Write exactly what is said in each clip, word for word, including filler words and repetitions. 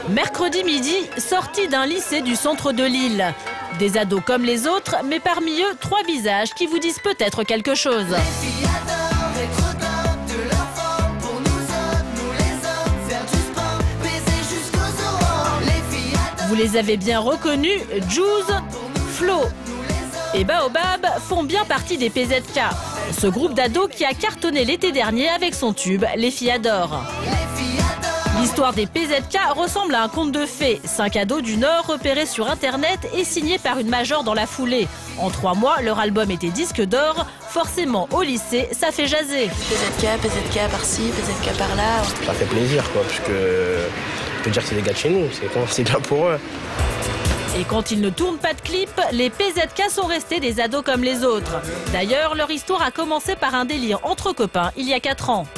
Mercredi midi, sortie d'un lycée du centre de Lille. Des ados comme les autres, mais parmi eux, trois visages qui vous disent peut-être quelque chose. Vous les avez bien reconnus, Juice, Flo et Baobab font bien partie des P Z K. Ce groupe d'ados qui a cartonné l'été dernier avec son tube « Les filles adorent ». L'histoire des P Z K ressemble à un conte de fées. Cinq ados du Nord repérés sur Internet et signés par une major dans la foulée. En trois mois, leur album était disque d'or. Forcément, au lycée, ça fait jaser. P Z K, P Z K par-ci, P Z K par-là. Ça fait plaisir, quoi, parce que on peut dire que c'est des gars de chez nous. C'est bien pour eux. Et quand ils ne tournent pas de clip, les P Z K sont restés des ados comme les autres. D'ailleurs, leur histoire a commencé par un délire entre copains il y a quatre ans.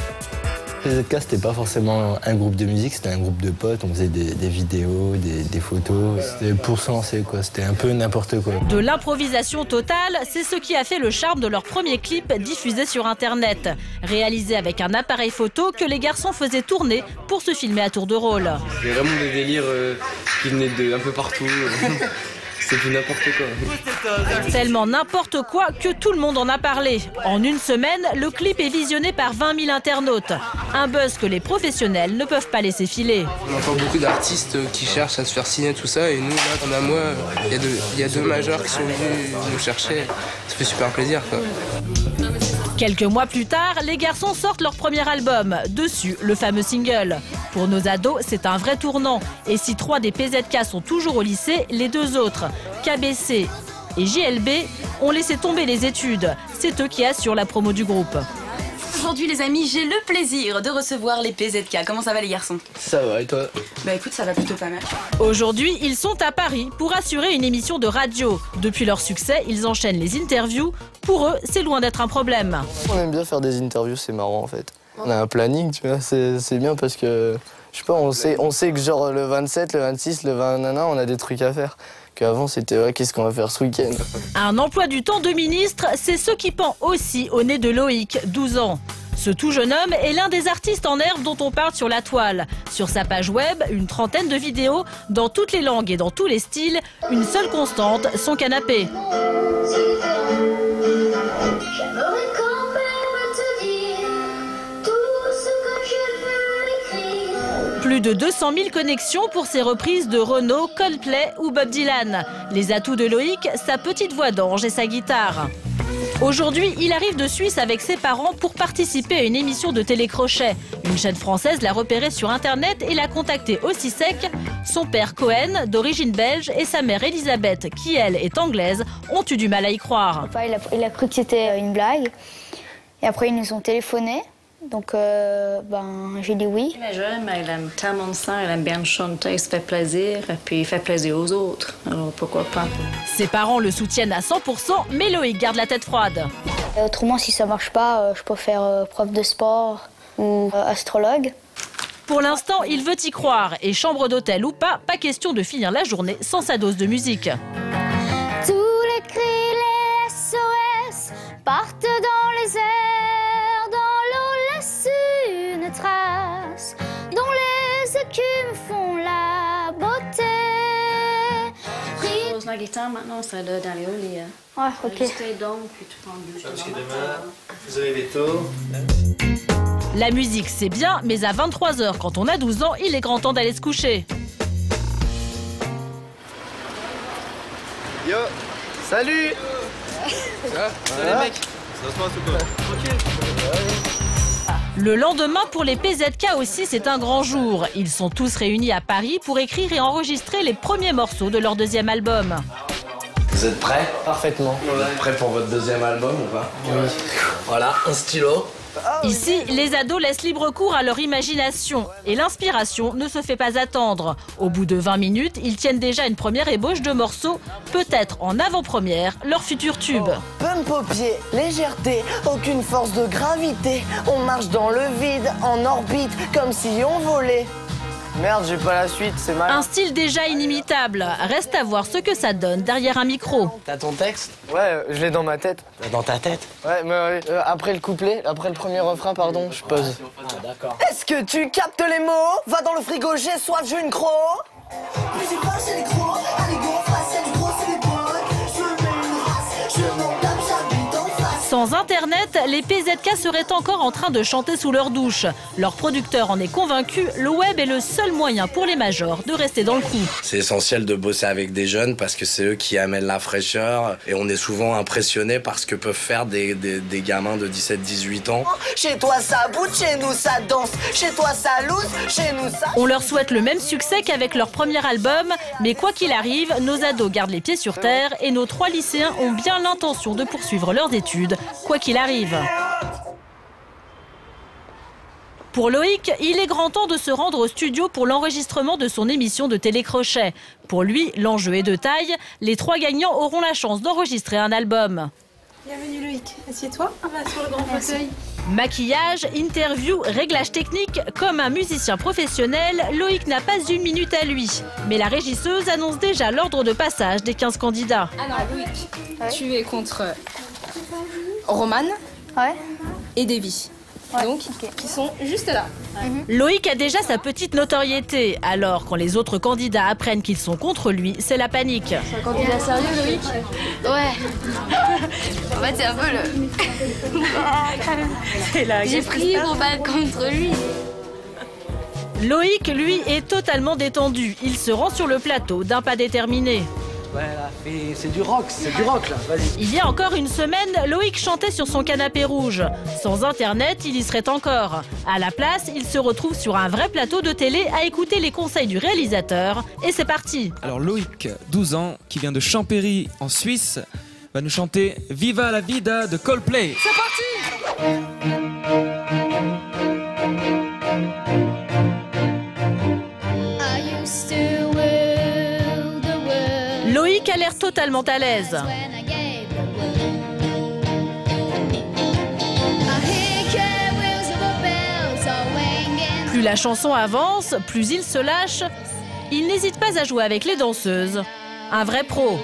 P Z K, c'était pas forcément un groupe de musique, c'était un groupe de potes. On faisait des, des vidéos, des, des photos. C'était pour se lancer, quoi. C'était un peu n'importe quoi. De l'improvisation totale, c'est ce qui a fait le charme de leur premier clip diffusé sur Internet. Réalisé avec un appareil photo que les garçons faisaient tourner pour se filmer à tour de rôle. C'était vraiment des délires euh, qui venaient de un peu partout. C'était n'importe quoi. Tellement n'importe quoi que tout le monde en a parlé. En une semaine, le clip est visionné par vingt mille internautes. Un buzz que les professionnels ne peuvent pas laisser filer. On entend beaucoup d'artistes qui cherchent à se faire signer tout ça. Et nous, là, on a moi, il y a deux, il y a deux majors qui sont venus nous chercher. Ça fait super plaisir, quoi. Quelques mois plus tard, les garçons sortent leur premier album. Dessus, le fameux single. Pour nos ados, c'est un vrai tournant. Et si trois des P Z K sont toujours au lycée, les deux autres, K B C et J L B, ont laissé tomber les études. C'est eux qui assurent la promo du groupe. Aujourd'hui les amis, j'ai le plaisir de recevoir les P Z K. Comment ça va les garçons? Ça va, et toi? Bah écoute, ça va plutôt pas mal. Aujourd'hui, ils sont à Paris pour assurer une émission de radio. Depuis leur succès, ils enchaînent les interviews. Pour eux, c'est loin d'être un problème. On aime bien faire des interviews, c'est marrant en fait. On a un planning, tu vois, c'est bien parce que, je sais pas, on sait, on sait que genre le vingt-sept, le vingt-six, le vingt, nana, on a des trucs à faire. Qu'avant, c'était ouais, qu'est-ce qu'on va faire ce week-end? Un emploi du temps de ministre, c'est ce qui pend aussi au nez de Loïc, douze ans. Ce tout jeune homme est l'un des artistes en herbe dont on parle sur la toile. Sur sa page web, une trentaine de vidéos dans toutes les langues et dans tous les styles. Une seule constante, son canapé. Plus de deux cent mille connexions pour ses reprises de Renaud, Coldplay ou Bob Dylan. Les atouts de Loïc, sa petite voix d'ange et sa guitare. Aujourd'hui, il arrive de Suisse avec ses parents pour participer à une émission de télécrochet. Une chaîne française l'a repéré sur Internet et l'a contacté aussi sec. Son père Cohen, d'origine belge, et sa mère Elisabeth, qui elle est anglaise, ont eu du mal à y croire. Papa, il a, il a cru que c'était une blague. Et après, ils nous ont téléphoné. Donc, euh, ben, j'ai dit oui. Elle est jeune, mais elle aime tellement ça, elle aime bien chanter, il se fait plaisir, et puis il fait plaisir aux autres. Alors pourquoi pas? Ses parents le soutiennent à cent pour cent, mais Loïc garde la tête froide. Et autrement, si ça marche pas, euh, je peux faire euh, prof de sport ou euh, astrologue. Pour l'instant, il veut y croire. Et chambre d'hôtel ou pas, pas question de finir la journée sans sa dose de musique. Tous les cris, les S O S partent dans les airs. Une trace dont les écumes font la beauté. Je pose la guitare maintenant, c'est là dans les hauts lits. Ouais, ok. Restez donc, puis tu prends le Parce que demain, vous arrivez tôt. La musique, c'est bien, mais à vingt-trois heures, quand on a douze ans, il est grand temps d'aller se coucher. Yo, salut. Ça va? Ça va les mecs? Ça se passe ou quoi? Tranquille. Le lendemain, pour les P Z K aussi, c'est un grand jour. Ils sont tous réunis à Paris pour écrire et enregistrer les premiers morceaux de leur deuxième album. Vous êtes prêts? Parfaitement. Vous êtes prêts pour votre deuxième album ou pas? Oui. Voilà, un stylo. Ici, les ados laissent libre cours à leur imagination. Et l'inspiration ne se fait pas attendre. Au bout de vingt minutes, ils tiennent déjà une première ébauche de morceaux, peut-être en avant-première, leur futur tube. Pump au pied, légèreté, aucune force de gravité. On marche dans le vide, en orbite, comme si on volait. Merde, j'ai pas la suite, c'est mal. Un style déjà inimitable. Reste à voir ce que ça donne derrière un micro. T'as ton texte? Ouais, je l'ai dans ma tête. Dans ta tête? Ouais, mais euh, après le couplet, après le premier refrain, pardon, je pose. Ah, d'accord. Est-ce que tu captes les mots? Va dans le frigo, j'ai soif, j'ai une croc. Sans Internet, les P Z K seraient encore en train de chanter sous leur douche. Leur producteur en est convaincu, le web est le seul moyen pour les majors de rester dans le coup. C'est essentiel de bosser avec des jeunes parce que c'est eux qui amènent la fraîcheur et on est souvent impressionnés par ce que peuvent faire des, des, des gamins de dix-sept dix-huit ans. Chez toi ça bouge, chez nous ça danse. Chez toi ça loose, chez nous ça... On leur souhaite le même succès qu'avec leur premier album, mais quoi qu'il arrive, nos ados gardent les pieds sur terre et nos trois lycéens ont bien l'intention de poursuivre leurs études, quoi qu'il arrive. Pour Loïc, il est grand temps de se rendre au studio pour l'enregistrement de son émission de télécrochet. Pour lui, l'enjeu est de taille. Les trois gagnants auront la chance d'enregistrer un album. Bienvenue Loïc, assieds-toi, on va sur le grand fauteuil. Maquillage, interview, réglage technique, comme un musicien professionnel, Loïc n'a pas une minute à lui. Mais la régisseuse annonce déjà l'ordre de passage des quinze candidats. Alors Loïc, ouais. Tu es contre Roman ouais. et Davy. Ouais, donc, okay. Qui sont juste là. Mm-hmm. Loïc a déjà sa petite notoriété. Alors, quand les autres candidats apprennent qu'ils sont contre lui, c'est la panique. C'est un candidat sérieux, Loïc? Ouais. En fait, c'est un peu le... J'ai pris Roman contre lui. Loïc, lui, est totalement détendu. Il se rend sur le plateau d'un pas déterminé. Ouais, là, c'est du rock, c'est du rock là, vas-y. Il y a encore une semaine, Loïc chantait sur son canapé rouge. Sans Internet, il y serait encore. À la place, il se retrouve sur un vrai plateau de télé à écouter les conseils du réalisateur. Et c'est parti. Alors Loïc, douze ans, qui vient de Champéry en Suisse, va nous chanter Viva la vida de Coldplay. C'est parti. Loïc a l'air totalement à l'aise. Plus la chanson avance, plus il se lâche. Il n'hésite pas à jouer avec les danseuses. Un vrai pro.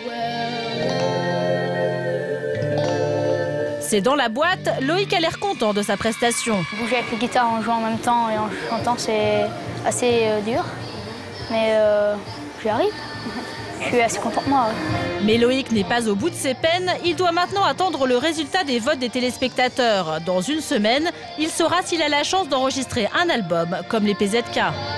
C'est dans la boîte, Loïc a l'air content de sa prestation. Bouger avec les guitares en jouant en même temps et en chantant, c'est assez euh, dur. Mais euh, j'y arrive. Je suis assez content de moi. Ouais. Mais Loïc n'est pas au bout de ses peines. Il doit maintenant attendre le résultat des votes des téléspectateurs. Dans une semaine, il saura s'il a la chance d'enregistrer un album comme les P Z K.